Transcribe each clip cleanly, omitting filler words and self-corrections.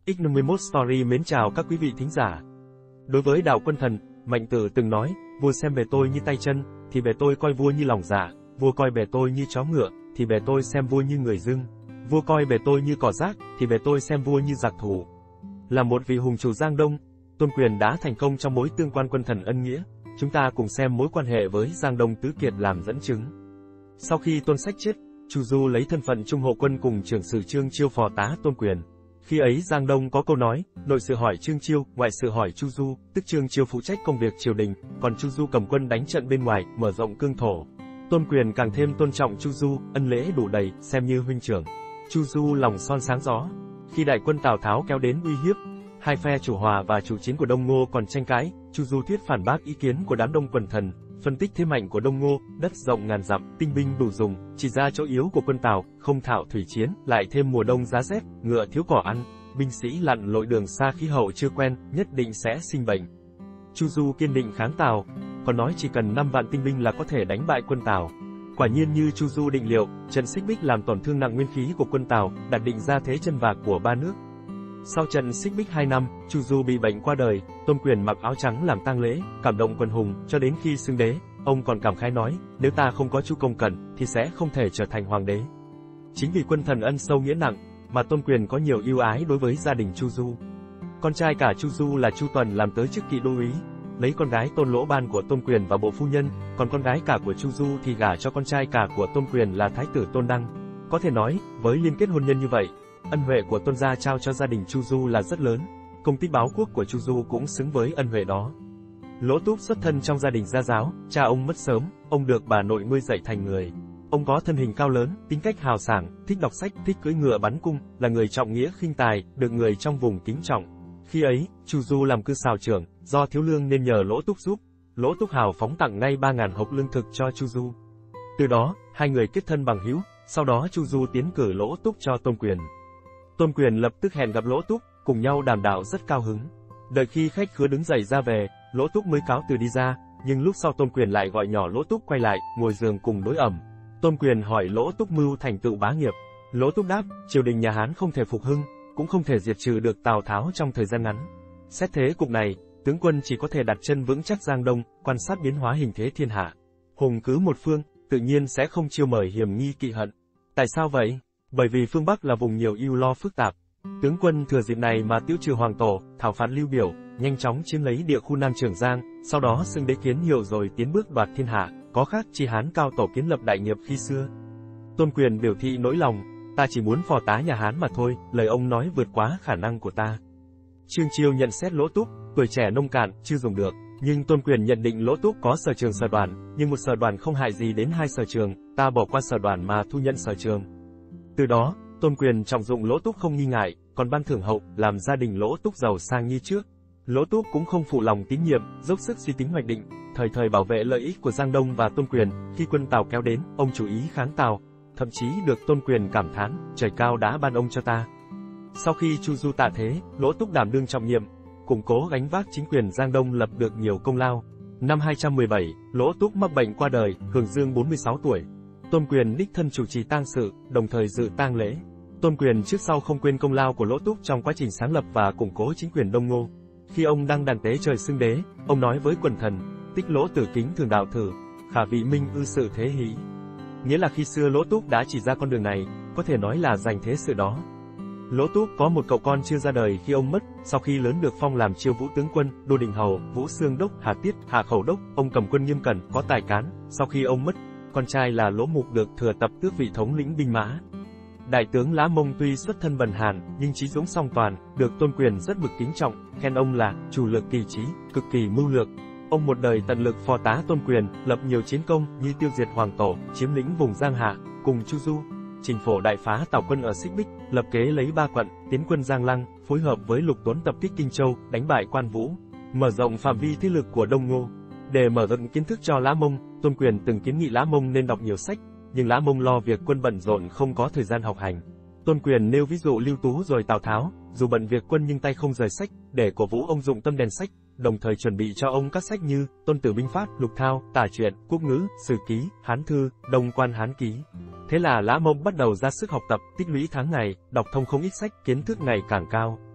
X51 Story mến chào các quý vị thính giả. Đối với đạo Quân Thần, Mạnh Tử từng nói, vua xem bề tôi như tay chân, thì bề tôi coi vua như lòng dạ, vua coi bề tôi như chó ngựa, thì bề tôi xem vua như người dưng, vua coi bề tôi như cỏ rác, thì bề tôi xem vua như giặc thủ. Là một vị hùng chủ Giang Đông, Tôn Quyền đã thành công trong mối tương quan quân thần ân nghĩa. Chúng ta cùng xem mối quan hệ với Giang Đông Tứ Kiệt làm dẫn chứng. Sau khi Tôn Sách chết, Chu Du lấy thân phận trung hộ quân cùng trưởng sử Trương Chiêu phò tá Tôn Quyền. Khi ấy Giang Đông có câu nói, nội sự hỏi Trương Chiêu, ngoại sự hỏi Chu Du, tức Trương Chiêu phụ trách công việc triều đình, còn Chu Du cầm quân đánh trận bên ngoài, mở rộng cương thổ. Tôn Quyền càng thêm tôn trọng Chu Du, ân lễ đủ đầy, xem như huynh trưởng. Chu Du lòng son sáng gió. Khi đại quân Tào Tháo kéo đến uy hiếp, hai phe chủ hòa và chủ chiến của Đông Ngô còn tranh cãi, Chu Du thuyết phản bác ý kiến của đám đông quần thần, phân tích thế mạnh của Đông Ngô, đất rộng ngàn dặm, tinh binh đủ dùng, chỉ ra chỗ yếu của quân Tào, không thạo thủy chiến, lại thêm mùa đông giá rét, ngựa thiếu cỏ ăn, binh sĩ lặn lội đường xa khí hậu chưa quen, nhất định sẽ sinh bệnh. Chu Du kiên định kháng Tào, còn nói chỉ cần 5 vạn tinh binh là có thể đánh bại quân Tào. Quả nhiên như Chu Du định liệu, trận Xích Bích làm tổn thương nặng nguyên khí của quân Tào, đặt định ra thế chân vạc của ba nước. Sau trận Xích Bích 2 năm, Chu Du bị bệnh qua đời, Tôn Quyền mặc áo trắng làm tang lễ, cảm động quần hùng, cho đến khi xưng đế, ông còn cảm khái nói, nếu ta không có Chu Công Cẩn, thì sẽ không thể trở thành hoàng đế. Chính vì quân thần ân sâu nghĩa nặng, mà Tôn Quyền có nhiều ưu ái đối với gia đình Chu Du. Con trai cả Chu Du là Chu Tuần làm tới chức kỵ đô úy, lấy con gái Tôn Lỗ Ban của Tôn Quyền vào bộ phu nhân, còn con gái cả của Chu Du thì gả cho con trai cả của Tôn Quyền là Thái tử Tôn Đăng. Có thể nói, với liên kết hôn nhân như vậy, ân huệ của Tôn gia trao cho gia đình Chu Du là rất lớn, công tích báo quốc của Chu Du cũng xứng với ân huệ đó. Lỗ Túc xuất thân trong gia đình gia giáo, cha ông mất sớm, ông được bà nội nuôi dạy thành người. Ông có thân hình cao lớn, tính cách hào sảng, thích đọc sách, thích cưỡi ngựa bắn cung, là người trọng nghĩa khinh tài, được người trong vùng kính trọng. Khi ấy, Chu Du làm cư sào trưởng, do thiếu lương nên nhờ Lỗ Túc giúp. Lỗ Túc hào phóng tặng ngay 3.000 hộc lương thực cho Chu Du. Từ đó, hai người kết thân bằng hữu, sau đó Chu Du tiến cử Lỗ Túc cho Tôn Quyền. Tôn Quyền lập tức hẹn gặp Lỗ Túc, cùng nhau đàm đạo rất cao hứng. Đợi khi khách khứa đứng dậy ra về, Lỗ Túc mới cáo từ đi ra, nhưng lúc sau Tôn Quyền lại gọi nhỏ Lỗ Túc quay lại, ngồi giường cùng đối ẩm. Tôn Quyền hỏi Lỗ Túc mưu thành tựu bá nghiệp. Lỗ Túc đáp, triều đình nhà Hán không thể phục hưng, cũng không thể diệt trừ được Tào Tháo trong thời gian ngắn. Xét thế cục này, tướng quân chỉ có thể đặt chân vững chắc Giang Đông, quan sát biến hóa hình thế thiên hạ. Hùng cứ một phương, tự nhiên sẽ không chiêu mời hiểm nghi kỵ hận. Tại sao vậy? Bởi vì phương Bắc là vùng nhiều ưu lo phức tạp. Tướng quân thừa dịp này mà tiêu trừ Hoàng Tổ, thảo phạt Lưu Biểu, nhanh chóng chiếm lấy địa khu Nam Trường Giang, sau đó xưng đế kiến hiệu rồi tiến bước đoạt thiên hạ, có khác chi Hán cao tổ kiến lập đại nghiệp khi xưa. Tôn Quyền biểu thị nỗi lòng, ta chỉ muốn phò tá nhà Hán mà thôi, lời ông nói vượt quá khả năng của ta. Trương Chiêu nhận xét Lỗ Túc, tuổi trẻ nông cạn, chưa dùng được, nhưng Tôn Quyền nhận định Lỗ Túc có sở trường sở đoàn, nhưng một sở đoàn không hại gì đến hai sở trường, ta bỏ qua sở đoàn mà thu nhận sở trường. Từ đó, Tôn Quyền trọng dụng Lỗ Túc không nghi ngại, còn ban thưởng hậu, làm gia đình Lỗ Túc giàu sang như trước. Lỗ Túc cũng không phụ lòng tín nhiệm, dốc sức suy tính hoạch định, thời bảo vệ lợi ích của Giang Đông và Tôn Quyền. Khi quân Tào kéo đến, ông chú ý kháng Tào, thậm chí được Tôn Quyền cảm thán, trời cao đã ban ông cho ta. Sau khi Chu Du tạ thế, Lỗ Túc đảm đương trọng nhiệm, củng cố gánh vác chính quyền Giang Đông, lập được nhiều công lao. Năm 217, Lỗ Túc mắc bệnh qua đời, hưởng dương 46 tuổi. Tôn Quyền đích thân chủ trì tang sự, đồng thời dự tang lễ. Tôn Quyền trước sau không quên công lao của Lỗ Túc trong quá trình sáng lập và củng cố chính quyền Đông Ngô. Khi ông đăng đàn tế trời xưng đế, ông nói với quần thần, tích Lỗ tử kính thường đạo thử, khả vị minh ư sự thế hỷ. Nghĩa là khi xưa Lỗ Túc đã chỉ ra con đường này, có thể nói là giành thế sự đó. Lỗ Túc có một cậu con chưa ra đời khi ông mất, sau khi lớn được phong làm Chiêu Vũ tướng quân, Đô Đình Hầu, Vũ Xương đốc, Hà Tiết, Hạ Khẩu đốc, ông cầm quân nghiêm cẩn, có tài cán. Sau khi ông mất, con trai là Lỗ Mục được thừa tập tước vị thống lĩnh binh mã. Đại tướng Lã Mông tuy xuất thân bần hàn, nhưng trí dũng song toàn, được Tôn Quyền rất mực kính trọng, khen ông là chủ lược kỳ trí, cực kỳ mưu lược. Ông một đời tận lực phò tá Tôn Quyền, lập nhiều chiến công như tiêu diệt Hoàng Tổ, chiếm lĩnh vùng Giang Hạ, cùng Chu Du, chỉnh phổ đại phá Tào quân ở Xích Bích, lập kế lấy 3 quận, tiến quân Giang Lăng, phối hợp với Lục Tuấn tập kích Kinh Châu, đánh bại Quan Vũ, mở rộng phạm vi thế lực của Đông Ngô. Để mở rộng kiến thức cho Lã Mông, Tôn Quyền từng kiến nghị Lã Mông nên đọc nhiều sách, nhưng Lã Mông lo việc quân bận rộn không có thời gian học hành. Tôn Quyền nêu ví dụ Lưu Tú rồi Tào Tháo, dù bận việc quân nhưng tay không rời sách, để cổ vũ ông dụng tâm đèn sách, đồng thời chuẩn bị cho ông các sách như Tôn Tử Binh Pháp, Lục Thao, Tả Truyện, Quốc Ngữ, Sử Ký, Hán Thư, Đông Quan Hán Ký. Thế là Lã Mông bắt đầu ra sức học tập, tích lũy tháng ngày, đọc thông không ít sách, kiến thức ngày càng cao.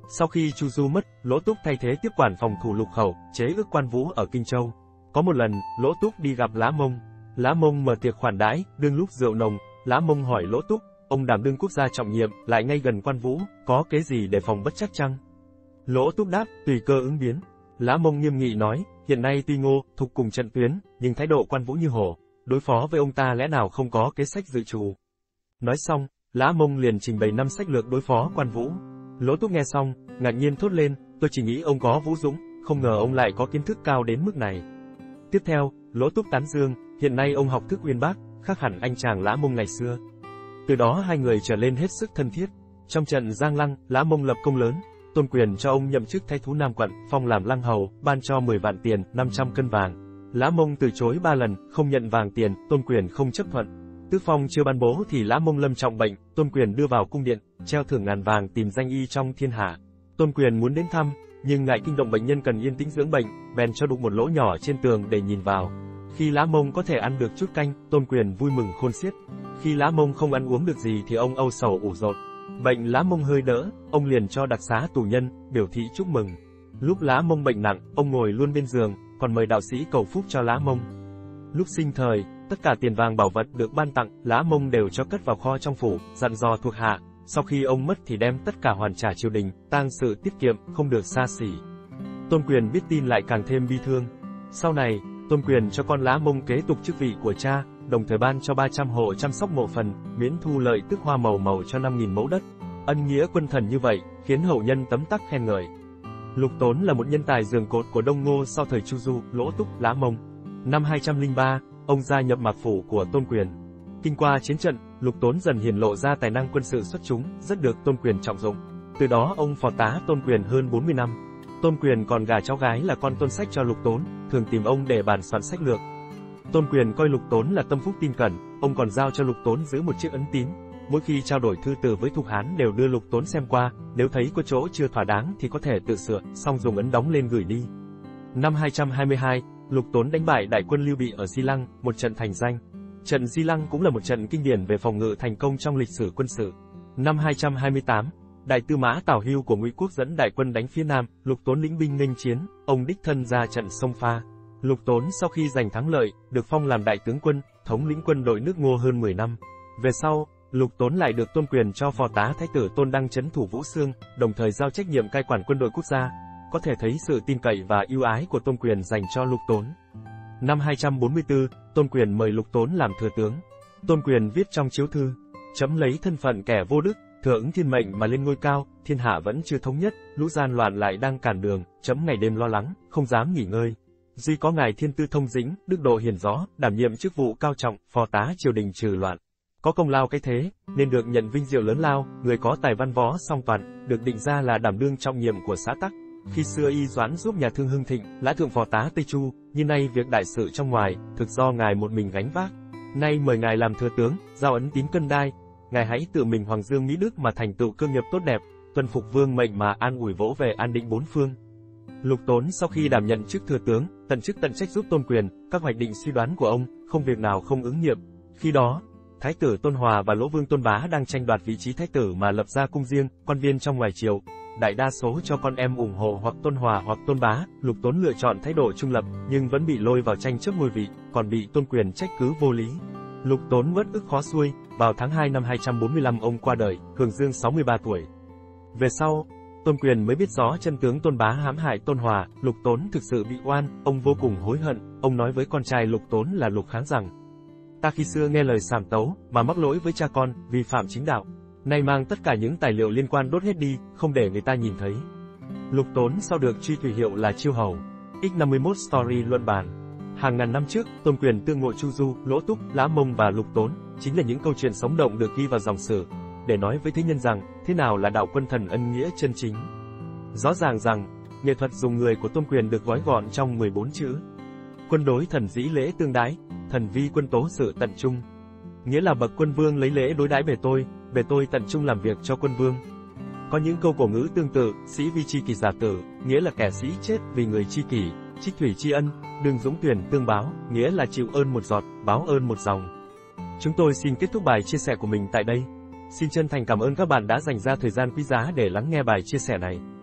Sau khi Chu Du mất, Lỗ Túc thay thế tiếp quản phòng thủ Lục Khẩu, chế ước Quan Vũ ở Kinh Châu. Có một lần, Lỗ Túc đi gặp Lã Mông. Lã Mông mở tiệc khoản đãi, đương lúc rượu nồng, Lã Mông hỏi Lỗ Túc, ông đảm đương quốc gia trọng nhiệm, lại ngay gần Quan Vũ, có kế gì để phòng bất trắc chăng? Lỗ Túc đáp, tùy cơ ứng biến. Lã Mông nghiêm nghị nói, hiện nay tuy Ngô, Thục cùng trận tuyến, nhưng thái độ Quan Vũ như hổ, đối phó với ông ta lẽ nào không có kế sách dự trù. Nói xong, Lã Mông liền trình bày 5 sách lược đối phó Quan Vũ. Lỗ Túc nghe xong, ngạc nhiên thốt lên, tôi chỉ nghĩ ông có vũ dũng, không ngờ ông lại có kiến thức cao đến mức này. Tiếp theo, Lỗ Túc tán dương, hiện nay ông học thức uyên bác, khác hẳn anh chàng Lã Mông ngày xưa. Từ đó hai người trở lên hết sức thân thiết. Trong trận Giang Lăng, Lã Mông lập công lớn, tôn quyền cho ông nhậm chức thái thú Nam Quận, phong làm lăng hầu, ban cho 10 vạn tiền, 500 cân vàng. Lã Mông từ chối 3 lần, không nhận vàng tiền, tôn quyền không chấp thuận. Tước phong chưa ban bố thì Lã Mông lâm trọng bệnh, tôn quyền đưa vào cung điện, treo thưởng ngàn vàng tìm danh y trong thiên hạ. Tôn quyền muốn đến thăm, nhưng ngại kinh động bệnh nhân cần yên tĩnh dưỡng bệnh, bèn cho đục một lỗ nhỏ trên tường để nhìn vào. Khi Lã Mông có thể ăn được chút canh, tôn quyền vui mừng khôn xiết. Khi Lã Mông không ăn uống được gì thì ông âu sầu ủ rột. Bệnh Lã Mông hơi đỡ, ông liền cho đặc xá tù nhân, biểu thị chúc mừng. Lúc Lã Mông bệnh nặng, ông ngồi luôn bên giường, còn mời đạo sĩ cầu phúc cho Lã Mông. Lúc sinh thời, tất cả tiền vàng bảo vật được ban tặng, Lã Mông đều cho cất vào kho trong phủ, dặn dò thuộc hạ, sau khi ông mất thì đem tất cả hoàn trả triều đình, tang sự tiết kiệm, không được xa xỉ. Tôn quyền biết tin lại càng thêm bi thương. Sau này, Tôn quyền cho con Lã Mông kế tục chức vị của cha, đồng thời ban cho 300 hộ chăm sóc mộ phần, miễn thu lợi tức hoa màu cho 5.000 mẫu đất. Ân nghĩa quân thần như vậy, khiến hậu nhân tấm tắc khen ngợi. Lục Tốn là một nhân tài giường cột của Đông Ngô sau thời Chu Du, Lỗ Túc, Lã Mông. Năm 203, ông gia nhập mạc phủ của Tôn quyền. Kinh qua chiến trận, Lục Tốn dần hiển lộ ra tài năng quân sự xuất chúng, rất được Tôn quyền trọng dụng. Từ đó ông phò tá Tôn quyền hơn 40 năm. Tôn quyền còn gả cháu gái là con Tôn Sách cho Lục Tốn, thường tìm ông để bàn soạn sách lược. Tôn quyền coi Lục Tốn là tâm phúc tin cẩn, ông còn giao cho Lục Tốn giữ một chiếc ấn tín. Mỗi khi trao đổi thư từ với thục hán đều đưa Lục Tốn xem qua, nếu thấy có chỗ chưa thỏa đáng thì có thể tự sửa, xong dùng ấn đóng lên gửi đi. Năm 222, Lục Tốn đánh bại đại quân Lưu Bị ở Di Lăng, một trận thành danh. Trận Di Lăng cũng là một trận kinh điển về phòng ngự thành công trong lịch sử quân sự. Năm 228, Đại tư mã Tào Hưu của Ngụy Quốc dẫn đại quân đánh phía Nam, Lục Tốn lĩnh binh nghênh chiến, ông đích thân ra trận xông pha. Lục Tốn sau khi giành thắng lợi, được phong làm đại tướng quân, thống lĩnh quân đội nước Ngô hơn 10 năm. Về sau, Lục Tốn lại được Tôn quyền cho phò tá thái tử Tôn Đăng trấn thủ Vũ Xương, đồng thời giao trách nhiệm cai quản quân đội quốc gia. Có thể thấy sự tin cậy và ưu ái của Tôn quyền dành cho Lục Tốn. Năm 244, Tôn quyền mời Lục Tốn làm thừa tướng. Tôn quyền viết trong chiếu thư, chấm lấy thân phận kẻ vô đức, thừa ứng thiên mệnh mà lên ngôi cao, thiên hạ vẫn chưa thống nhất, lũ gian loạn lại đang cản đường, chấm ngày đêm lo lắng, không dám nghỉ ngơi. Duy có ngài Thiên Tư thông dĩnh, đức độ hiển rõ, đảm nhiệm chức vụ cao trọng, phò tá triều đình trừ loạn. Có công lao cái thế, nên được nhận vinh diệu lớn lao, người có tài văn võ song toàn, được định ra là đảm đương trọng nhiệm của xã tắc. Khi xưa y doãn giúp nhà Thương hưng thịnh, lã thượng phò tá Tây Chu, như nay việc đại sự trong ngoài, thực do ngài một mình gánh vác. Nay mời ngài làm thừa tướng, giao ấn tín cân đai, ngài hãy tự mình hoàng dương mỹ đức mà thành tựu cơ nghiệp tốt đẹp, tuân phục vương mệnh mà an ủi vỗ về an định bốn phương. Lục Tốn sau khi đảm nhận chức thừa tướng, tận chức tận trách giúp Tôn quyền, các hoạch định suy đoán của ông, không việc nào không ứng nghiệm. Khi đó, Thái tử Tôn Hòa và Lỗ Vương Tôn Bá đang tranh đoạt vị trí thái tử mà lập ra cung riêng, quan viên trong ngoài triều. Đại đa số cho con em ủng hộ hoặc Tôn Hòa hoặc Tôn Bá, Lục Tốn lựa chọn thái độ trung lập, nhưng vẫn bị lôi vào tranh chấp ngôi vị, còn bị Tôn quyền trách cứ vô lý. Lục Tốn uất ức khó xuôi, vào tháng 2 năm 245 ông qua đời, hưởng dương 63 tuổi. Về sau, Tôn quyền mới biết rõ chân tướng Tôn Bá hãm hại Tôn Hòa, Lục Tốn thực sự bị oan, ông vô cùng hối hận, ông nói với con trai Lục Tốn là Lục Kháng rằng: ta khi xưa nghe lời sàm tấu, mà mắc lỗi với cha con, vi phạm chính đạo. Nay mang tất cả những tài liệu liên quan đốt hết đi, không để người ta nhìn thấy. Lục Tốn sau được truy thủy hiệu là Chiêu Hầu. X51 Story luận bàn. Hàng ngàn năm trước, Tôn quyền tương ngộ Chu Du, Lỗ Túc, Lã Mông và Lục Tốn, chính là những câu chuyện sống động được ghi vào dòng sử, để nói với thế nhân rằng, thế nào là đạo quân thần ân nghĩa chân chính. Rõ ràng rằng, nghệ thuật dùng người của Tôn quyền được gói gọn trong 14 chữ. Quân đối thần dĩ lễ tương đái, thần vi quân tố sự tận trung. Nghĩa là bậc quân vương lấy lễ đối đãi bề tôi tận trung làm việc cho quân vương. Có những câu cổ ngữ tương tự, sĩ vi chi kỷ giả tử, nghĩa là kẻ sĩ chết vì người chi kỷ, trích thủy tri ân, đương dũng tuyển tương báo, nghĩa là chịu ơn một giọt, báo ơn một dòng. Chúng tôi xin kết thúc bài chia sẻ của mình tại đây. Xin chân thành cảm ơn các bạn đã dành ra thời gian quý giá để lắng nghe bài chia sẻ này.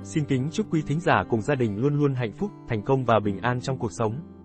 Xin kính chúc quý thính giả cùng gia đình luôn luôn hạnh phúc, thành công và bình an trong cuộc sống.